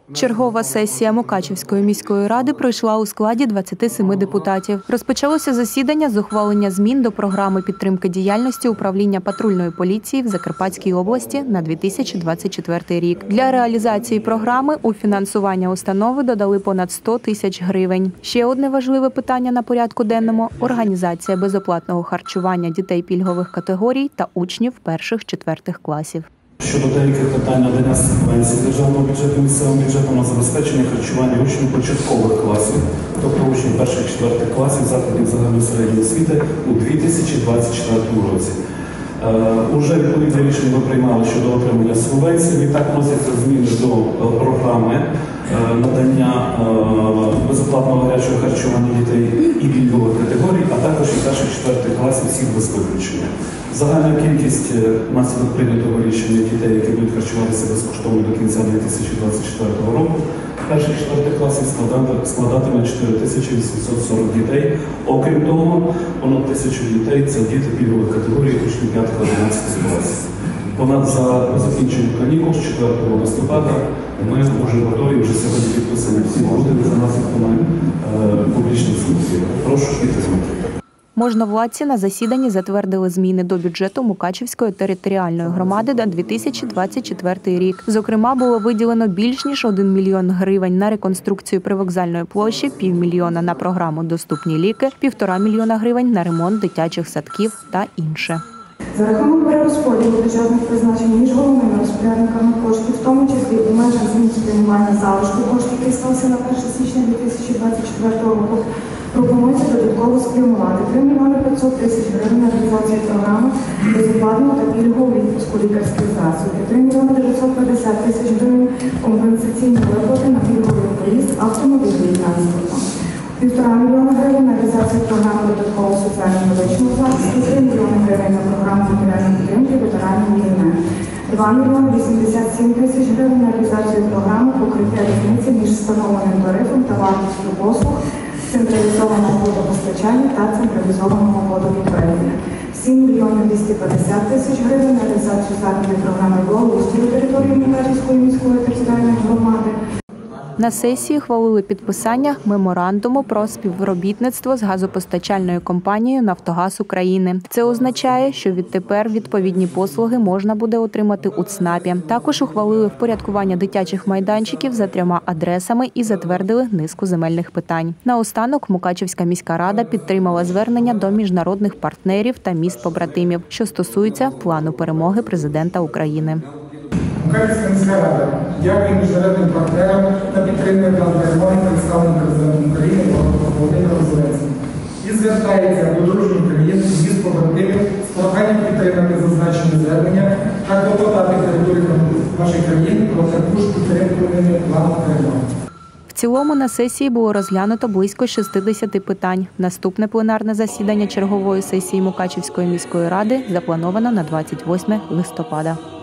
Чергова сесія Мукачівської міської ради пройшла у складі 27 депутатів. Розпочалося засідання з ухвалення змін до програми підтримки діяльності управління патрульної поліції в Закарпатській області на 2024 рік. Для реалізації програми у фінансування установи додали понад 100 тисяч гривень. Ще одне важливе питання на порядку денному – організація безоплатного харчування дітей пільгових категорій та учнів перших-четвертих класів. Щодо деяких питань надання субвенцій державного бюджету місцевим бюджетом на забезпечення харчування учнів початкових класів, тобто учнів перших-четвертих класів закладів загальної середньої освіти у 2024 році. Уже відповідне рішення ми приймали щодо отримання субвенцій. Відтак вносяться зміни до програми надання безоплатного гарячого харчування дітей і пільгових категорій, а також і перших-четвертих класів всіх без виключення. Загальна кількість внаслідок прийнятого рішення дітей, які будуть харчуватися безкоштовно до кінця 2024 року, перших-четвертих класів складатиме 4840 дітей. Окрім того, понад 1000 дітей – це діти пільгових категорій учнів 5-11 класів. За закінченням канікул з 4 листопада ми вже готові, вже сьогодні підписані всі угоди за наслідками публічних слухів. Прошу підтримати. Можновладці на засіданні затвердили зміни до бюджету Мукачівської територіальної громади на 2024 рік. Зокрема, було виділено більш ніж 1 мільйон гривень на реконструкцію привокзальної площі, 500 000 на програму «Доступні ліки», 1,5 мільйона гривень на ремонт дитячих садків та інше. За рахунок перерозподілу бюджетних призначень між головними розпорядниками коштів, в тому числі у межах змін спрямування залишку коштів, який стався на 1 січня 2024 року, пропонується додатково спрямувати 3 мільйони 500 тисяч гривень на реалізацію програми безоплатного та пільгового відпуску лікарських засобів, 3 мільйони 950 тисяч гривень компенсаційні виплати на пільговий проїзд автомобільним транспортом, 1,5 мільйона гривень на реалізацію програми додаткового соціально-медичного захисту, 3 мільйони гривень на програму матеріальної підтримки ветеранів війни, 2 мільйони 87 тисяч гривень на реалізацію програми покриття різниці між встановленим тарифом та вартістю послуг, централізованого водопостачання та централізованого водовідведення, 7 мільйонів 250 тисяч гривень на реалізацію заходів програми благоустрою території Мукачівської міської територіальної громади. На сесії хвалили підписання меморандуму про співробітництво з газопостачальною компанією «Нафтогаз України». Це означає, що відтепер відповідні послуги можна буде отримати у ЦНАПі. Також ухвалили впорядкування дитячих майданчиків за 3 адресами і затвердили низку земельних питань. Наостанок Мукачівська міська рада підтримала звернення до міжнародних партнерів та міст-побратимів, що стосується плану перемоги президента України. Мукачівська міська рада дякує міжнародним партнерам та підтримує план перемоги, представлений президентом України Володимиром Зеленським. І звертається до дружніх країн, міст побратимів з проханням підтримати зазначені звернення та клопотати територію наших країн про таку ж підтримку плану перемоги. В цілому на сесії було розглянуто близько 60 питань. Наступне пленарне засідання чергової сесії Мукачівської міської ради заплановано на 28 листопада.